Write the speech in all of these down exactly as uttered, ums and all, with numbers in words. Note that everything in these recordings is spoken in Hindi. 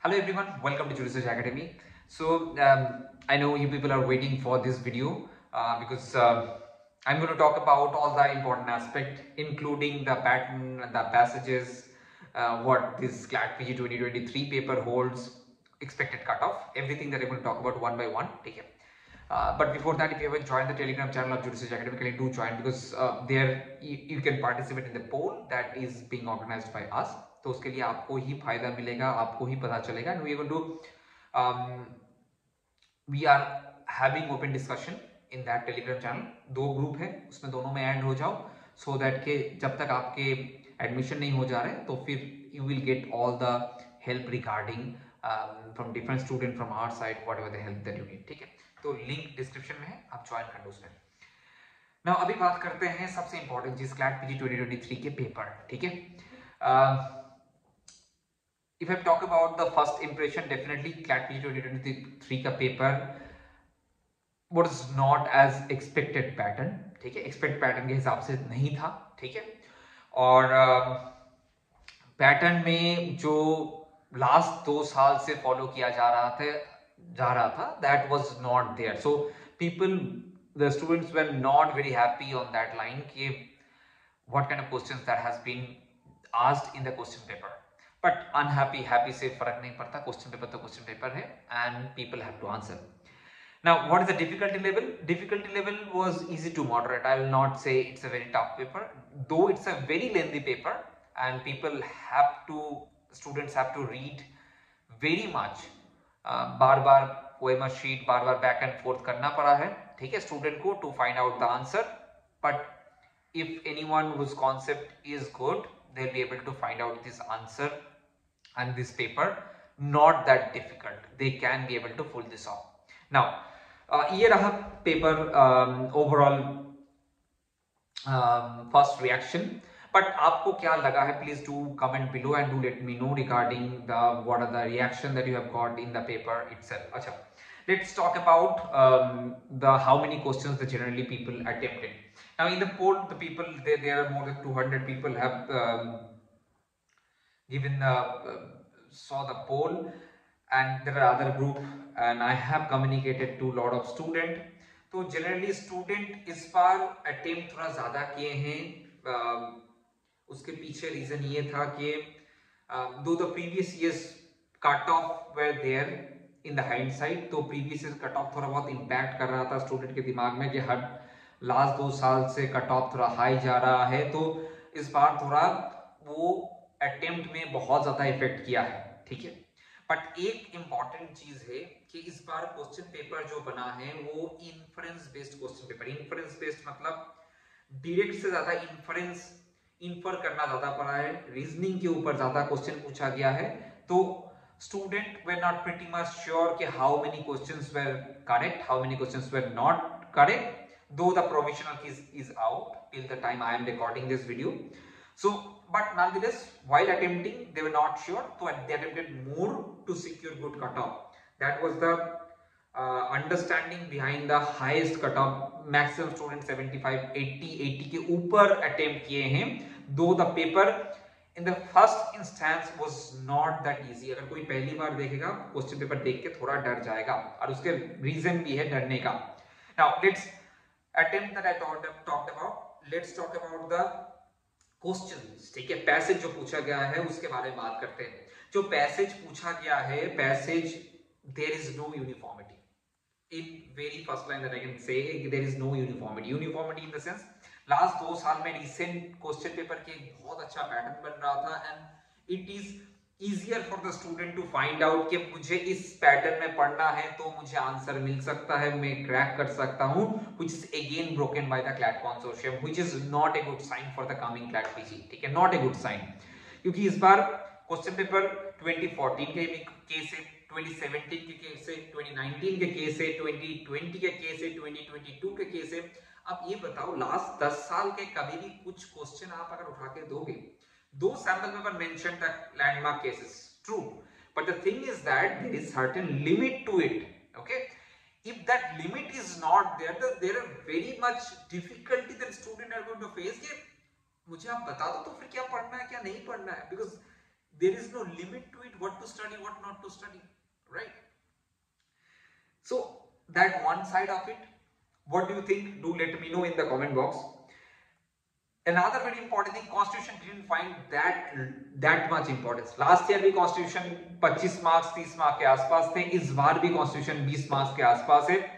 Hello everyone, welcome to Judo Research Academy. So um, I know you people are waiting for this video uh, because uh, I'm going to talk about all the important aspect, including the pattern, the passages, uh, what this C L A T P G twenty twenty-three paper holds, expected cutoff, everything that I'm going to talk about one by one. Take care. Uh, but before that, if you haven't joined the Telegram channel of Judo Research Academy, kindly do join because uh, there you, you can participate in the poll that is being organized by us. तो उसके लिए आपको ही फायदा मिलेगा, आपको ही पता चलेगा. And we are going to um, we are having open discussion in that Telegram channel. दो ग्रुप है, उसमें दोनों में ऐड हो जाओ so that के जब तक आपके एडमिशन नहीं हो जा रहे तो फिर you will get all the help regarding um, from different student from our side, whatever the help that you need. ठीक है, तो लिंक डिस्क्रिप्शन में है, आप ज्वाइन कर लो उसमें. नाउ अभी बात करते हैं सबसे इंपॉर्टेंट चीज C L A T P G twenty twenty-three के पेपर. ठीक है, if I talk about the first impression, definitely C L A T P G twenty twenty-three का paper was not as expected pattern. ठीक है, expected pattern के हिसाब से नहीं था. ठीक है, और पैटर्न uh, में जो लास्ट दो साल से फॉलो किया जा रहा था जा रहा था that was not there. So people, the students were not very happy on that line कि what kind of questions that has been asked in the question paper. But unhappy, happy से फर्क नहीं पड़ता, क्वेश्चन पेपर तो क्वेश्चन पेपर है and people have to answer. Now, what is the difficulty level? Difficulty level was easy to moderate. I will not say it's a very tough paper, though it's a very lengthy paper and people have to, students have to read very much. uh, बार बार पोएमा शीट बार बार बैक एंड फोर्थ करना पड़ा है. ठीक है, स्टूडेंट को to find out the answer. But if anyone whose concept is good, they'll be able to find out this answer and this paper not that difficult. They can be able to pull this off. Now uh, ये रहा paper overall first reaction. But आपको क्या लगा है, please do comment below and do let me know regarding the what are the reaction that you have got in the paper itself. अच्छा, let's talk about um, the how many questions that generally people attempted. Now in the poll, the people there, there are more than two hundred people have um, given the uh, saw the poll, and there are other group and I have communicated to lot of student. तो generally student इस बार attempt थोड़ा ज़्यादा किए हैं. uh, उसके पीछे रीजन ये था कि though the previous years cut off were there in the hindsight, तो प्रीवियस ईयर कट ऑफ थोड़ा बहुत इम्पैक्ट कर रहा था स्टूडेंट के दिमाग में कि हर लास्ट दो साल से कट ऑफ थोड़ा हाई जा रहा है, तो इस बार थोड़ा वो अटेम्प्ट में बहुत ज्यादा इफेक्ट किया है. ठीक है, बट एक इंपॉर्टेंट चीज है कि इस बार क्वेश्चन पेपर जो बना है वो inference based question paper. Inference based मतलब डायरेक्ट से ज्यादा इन्फरेंस इन्फर करना ज्यादा पड़ा है, रीजनिंग के ऊपर ज्यादा क्वेश्चन पूछा गया है. तो student were not pretty much sure कि how many questions were correct, how many questions were not correct, though the provisional is is out till the time I am recording this video. So but nonetheless, while attempting they were not sure, so they attempted more to secure good cutoff. That was the uh, understanding behind the highest cutoff. Maximum students seventy-five eighty eighty के ऊपर attempt किए हैं, though the paper in the first instance was not that easy. अगर कोई पहली बार देखेगा क्वेश्चन पेपर देख के थोड़ा डर जाएगा, और उसके रीजन भी है डरने का. Now let's attempt that I talked, talked about. Let's talk about the questions. ठीक है, पैसेज जो पूछा गया है उसके बारे में बात करते हैं. जो पैसेज पूछा गया है, passage there is no uniformity. In very first line that I can say, there is no uniformity. Uniformity in the sense, last दो साल में रिसेंट क्वेश्चन पेपर के एक बहुत अच्छा पैटर्न बन रहा था and it is easier for the student to find out कि मुझे इस पैटर्न में पढ़ना है तो मुझे आंसर मिल सकता है, मैं क्रैक कर सकता हूं, which is again broken by the C L A T consortium, which is not a good sign for the coming C L A T P G. ठीक है, not a good sign, क्योंकि इस बार क्वेश्चन पेपर twenty fourteen के भी केस है, twenty seventeen के केस है, twenty nineteen के केस है, twenty twenty के केस है, twenty twenty-two के केस है. अब ये बताओ, लास्ट दस साल के कभी भी कुछ क्वेश्चन आप अगर उठा के दोगे, those sample paper mentioned the landmark cases, true, but the thing is that there is certain limit to it. Okay, if that limit is not there, the, there are very much difficulty that students are going to face. कि मुझे आप बता दो तो फिर क्या पढ़ना है क्या नहीं पढ़ना है, because there is no limit to it, what to study, what not to study, right? So that one side of it, what do you think? Do let me know in the comment box. Another very important thing, constitution didn't find that that much importance. Last year भी constitution पच्चीस मार्क्स तीस मार्क्स के आसपास थे, इस बार भी constitution बीस मार्क्स के आसपास है.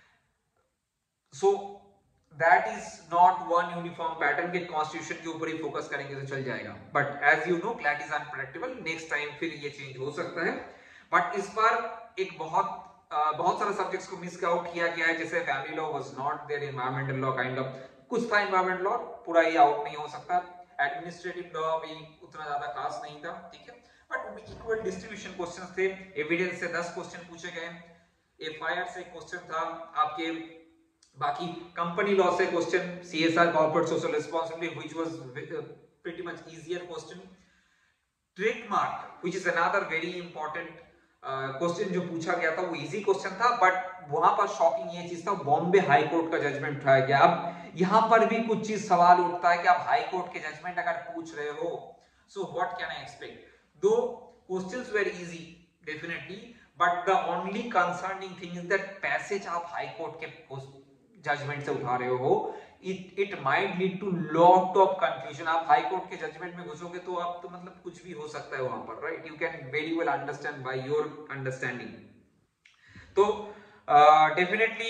So that is not one uniform pattern के constitution के ऊपर ही फोकस करेंगे तो चल जाएगा. But as you know, CLAT is unpredictable. Next time फिर ये चेंज हो सकता है. But इस बार एक बहुत uh, बहुत सारे सब्जेक्ट्स को मिस आउट किया गया है, जैसे family law was not there, environmental law kind of कुछ था, एनवायरमेंट लॉ पूरा ही आउट नहीं हो सकता, एडमिनिस्ट्रेटिव लॉ भी उतना ज्यादा खास नहीं था, ठीक है. बट इक्वल डिस्ट्रीब्यूशन क्वेश्चंस थे. एविडेंस से दस क्वेश्चन पूछे गए, एफआईआर से क्वेश्चन था आपके, बाकी कंपनी लॉ से question, CSR corporate social responsibility which was pretty much easier question. Trademark which is another very important question जो पूछा गया था, वो इजी क्वेश्चन था, बट वहां पर शॉकिंग ये चीज था, बॉम्बे हाई कोर्ट का जजमेंट उठाया गया. अब यहां पर भी कुछ चीज सवाल उठता है कि आप हाई कोर्ट के जजमेंट अगर पूछ रहे हो, so what can I expect. Though questions were easy definitely, but the only concerning thing is that passage आप हाई कोर्ट के जजमेंट से उठा रहे हो, it it might lead to lot of confusion. आप हाई कोर्ट के जजमेंट में घुसोगे तो आप तो मतलब कुछ भी हो सकता है वहां पर, right? You can very well understand by your understanding. तो डेफिनेटली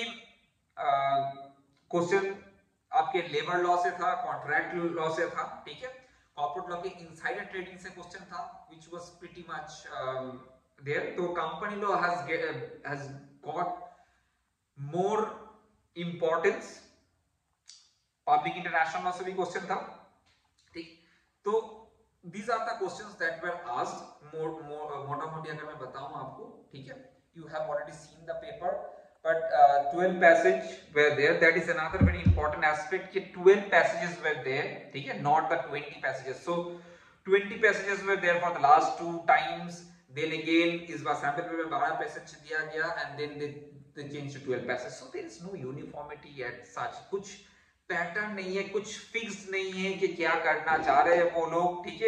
क्वेश्चन आपके लेबर लॉ से था, कॉन्ट्रैक्ट लॉ से था, ठीक है. कॉर्पोरेट लॉ के इनसाइडर ट्रेडिंग से क्वेश्चन था, which was pretty much there. तो company law has has got more importance. Public international law से भी क्वेश्चन था, ठीक. तो these are the questions that were asked. more more मोटा मोटी अगर मैं बताऊं आपको, ठीक है, you have already seen the paper, but uh, twelve passage were there. That is another very important aspect कि twelve passages were there, ठीक है, not the twenty passages. So twenty passages were there for the last two times. Then again इस बार सैंपल पेपर में बारह पैसेज दिया गया, and then they they changed to twelve passages. So there is no uniformity yet such. कुछ पैटर्न नहीं है, कुछ फिक्स नहीं है कि क्या करना चाह रहे हैं वो लोग, ठीक है.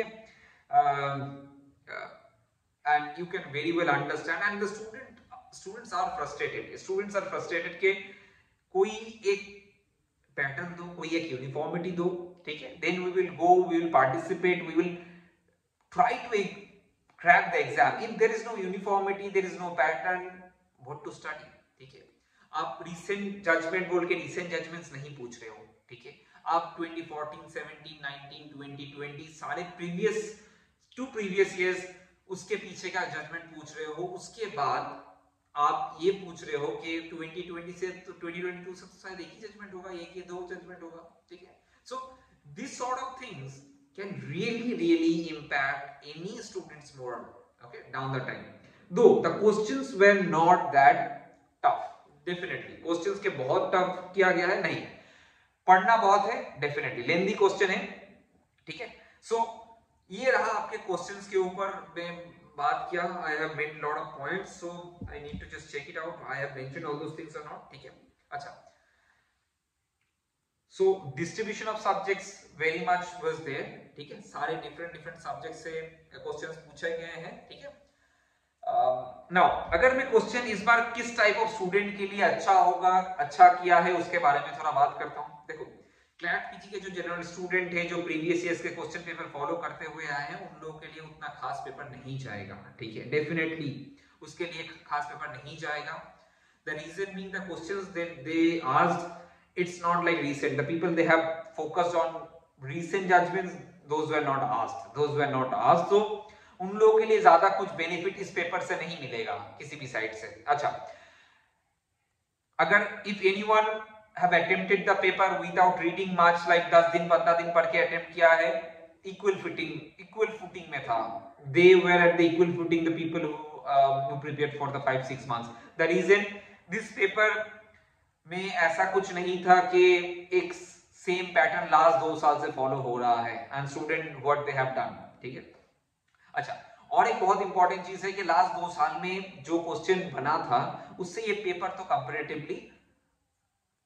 And you can very well understand, and the student students are frustrated students are frustrated के कोई एक पैटर्न दो, कोई एक यूनिफॉर्मिटी दो, ठीक है. Then we will go, we will participate, we will try to crack the exam. If there is no uniformity, there is no pattern, what to study, ठीक है. आप रीसेंट जजमेंट बोल के रीसेंट जजमेंट्स नहीं पूछ रहे हो, ठीक है. आप twenty fourteen, seventeen, nineteen, twenty twenty सारे प्रीवियस टू प्रीवियस इयर्स उसके पीछे का जजमेंट पूछ रहे हो. उसके बाद आप ये पूछ रहे हो कि ट्वेंटी ट्वेंटी से तो ट्वेंटी ट्वेंटी टू से तो शायद एक ही जजमेंट होगा, एक या दो जजमेंट होगा, ठीक है. So this sort of things can really really impact any students moral, okay, down the time. Though the questions were not that tough. Definitely questions के बहुत टफ किया गया है, नहीं, पढ़ना बहुत है, डेफिनेटली लेंथी क्वेश्चन है, ठीक है. सो so, ये रहा आपके क्वेश्चंस के ऊपर मैं बात किया. I have made lot of points, so I need to just check it out. I have mentioned all those things और नॉट, ठीक है. अच्छा, so distribution of subjects very much was there, ठीक है. सारे डिफरेंट डिफरेंट सब्जेक्ट से क्वेश्चंस पूछे गए हैं, ठीक है. नाउ uh, अगर मैं क्वेश्चन इस बार किस टाइप ऑफ स्टूडेंट के लिए अच्छा होगा, अच्छा किया है, उसके बारे में थोड़ा बात करता हूं. देखो, क्लैट पीजी के जो जनरल स्टूडेंट है, जो प्रीवियस ईयर्स के क्वेश्चन पेपर फॉलो करते हुए आए हैं, उन लोगों के लिए उतना खास पेपर नहीं जाएगा, ठीक है. डेफिनेटली उसके लिए खास पेपर नहीं जाएगा. The reason being the questions that they asked, it's not like recent, the people they have focused on recent judgments, those were not asked those were not asked. so उन लोगों के लिए ज्यादा कुछ बेनिफिट इस पेपर से नहीं मिलेगा किसी भी साइड से. अच्छा, अगर if anyone have attempted the paper without reading much, like दस दिन पंद्रह दिन पढ़ के अटेम्प्ट किया है, equal footing equal footing में था. they were at the equal footing, the people who uh, who prepared for the five six months. the reason this paper में ऐसा कुछ नहीं था कि एक सेम पैटर्न लास्ट दो साल से फॉलो हो रहा है, and student what they have done, ठीक है. अच्छा, और एक बहुत इंपॉर्टेंट चीज है कि लास्ट दो साल में जो क्वेश्चन बना था उससे ये पेपर तो कंपैरेटिवली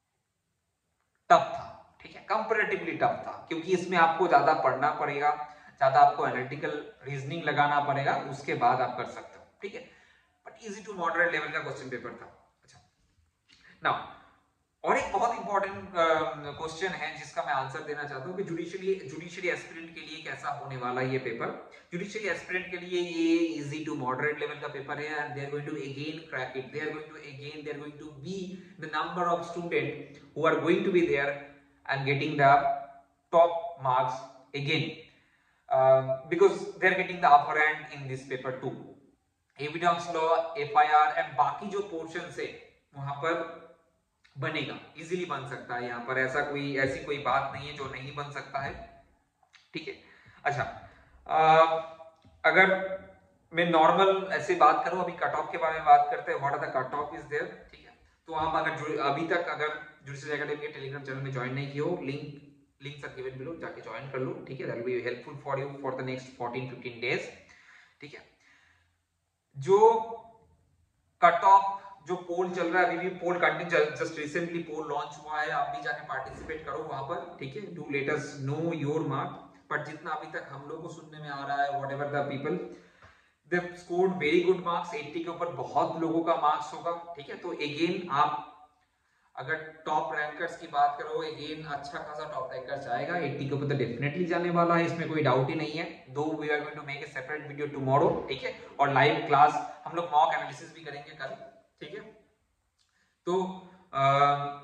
टफ था, ठीक है. कंपैरेटिवली टफ था क्योंकि इसमें आपको ज्यादा पढ़ना पड़ेगा, ज्यादा आपको एनालिटिकल रीजनिंग लगाना पड़ेगा, उसके बाद आप कर सकते हो, ठीक है। But easy to moderate level का क्वेश्चन पेपर था। अच्छा, नाउ और एक बहुत इंपॉर्टेंट क्वेश्चन है जिसका मैं आंसर देना चाहता हूँ कि जुडिशियरी जुडिशियरी एस्पिरेंट के लिए कैसा होने वाला है ये पेपर। जुडिशियरी एस्पिरेंट के लिए ये इजी टू मॉडरेट लेवल का पेपर है and they are going to again crack it, they are going to again they are going to be the number of student who are going to be there and getting the top marks again, because they are getting the upper hand in this paper too. Evidence law, FIR and बाकी जो पोर्शन है वहां पर बनेगा, इजीली बन सकता है। यहाँ पर ऐसा कोई ऐसी कोई बात नहीं है जो नहीं बन सकता है, ठीक है। अच्छा, आ, अगर मैं नॉर्मल ऐसे बात करूं, अभी कट ऑफ के बारे में बात करते हैं, what are the cut off is there, ठीक है। तो आप अगर अभी तक अगर जुडिशियल एकेडमी के टेलीग्राम चैनल में ज्वाइन नहीं किए हो, link links are given below, जाके ज्वाइन कर लो, ठीक है। That will be helpful for you for the next fourteen fifteen days, ठीक है। जो कट ऑफ जो पोल चल रहा है, अभी भी poll continue, just recently poll launch हुआ है, आप भी जाके पार्टिसिपेट करो वहां पर, ठीक है। Do let us know your mark. But जितना अभी तक हम लोग को सुनने में आ रहा है, whatever the people they scored very good marks, अस्सी के ऊपर बहुत लोगों का मार्क्स होगा, ठीक है। तो अगेन आप अगर टॉप रैंकर्स की बात करो, अगेन अच्छा खासा टॉप रैंकर जाएगा, अस्सी के ऊपर तो डेफिनेटली जाने वाला है, इसमें कोई डाउट ही नहीं है। Though we are going to make a separate video tomorrow, ठीक है। और लाइव क्लास हम लोग मॉक एनालिसिस भी करेंगे कल, ठीक है। तो आ,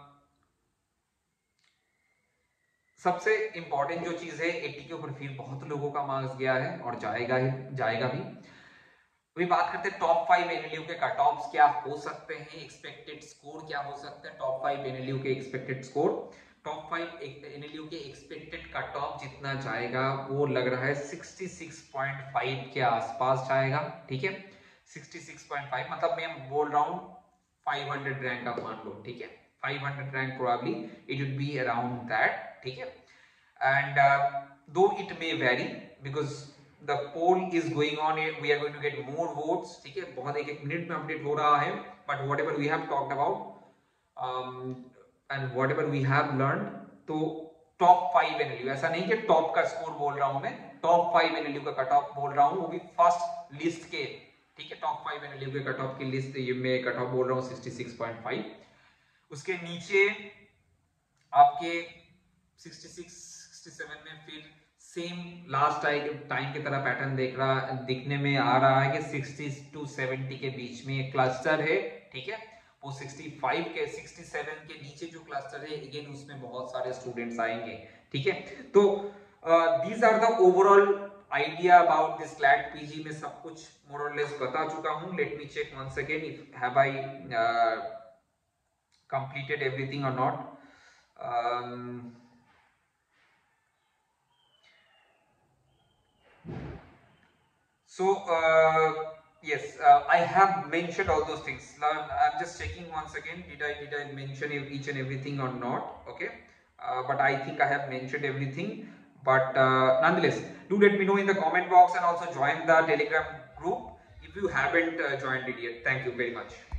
सबसे इंपॉर्टेंट जो चीज है, अस्सी के ऊपर फिर बहुत लोगों का मार्क्स गया है और जाएगा ही जाएगा भी। अभी बात करते हैं टॉप फाइव एनएलयू के कट ऑफ्स क्या हो सकते हैं, एक्सपेक्टेड स्कोर क्या हो सकते हैं, टॉप फाइव एनएलयू के expected score. Top five NLU के एक्सपेक्टेड कट ऑफ जितना जाएगा वो लग रहा है छियासठ पॉइंट पाँच के आसपास जाएगा, ठीक है। छियासठ पॉइंट पाँच मतलब मैं बोल रहा हूं पाँच सौ रैंक आप मान लो, ठीक है। पाँच सौ rank probably it would be around that, ठीक है। And though it may very because the poll is going on, we are going to get more votes, ठीक है। बहुत एक एक मिनट में अपडेट हो रहा है, but whatever we have talked about um, and whatever we have learned, तो टॉप फाइव एनएलयू, ऐसा नहीं कि टॉप का स्कोर बोल रहा हूं मैं, टॉप फाइव एनएलयू का कट ऑफ बोल रहा हूं, वो भी फर्स्ट लिस्ट के, ठीक है। टॉप फाइव एनएलयू के कट ऑफ की लिस्ट ये मैं कट ऑफ बोल रहा हूं छियासठ पॉइंट पाँच। उसके नीचे आपके छियासठ सड़सठ में फिर सेम लास्ट टाइम की तरह पैटर्न देख रहा दिखने में आ रहा है कि साठ टू सत्तर के बीच में एक क्लस्टर है, ठीक है। वो पैंसठ के सड़सठ के नीचे जो क्लस्टर है, अगेन उसमें बहुत सारे स्टूडेंट्स आएंगे, ठीक है। तो these are the overall idea about this CLAT PG में सब कुछ मोर और लेस बता चुका हूं। Let me check once again if have I completed everything और not. So uh, yes, uh, I have mentioned all those things. Now I'm just checking once again. Did I did I mention each and everything or not? Okay, uh, but I think I have mentioned everything. But uh, nonetheless, do let me know in the comment box and also join the Telegram group if you haven't uh, joined it yet. Thank you very much.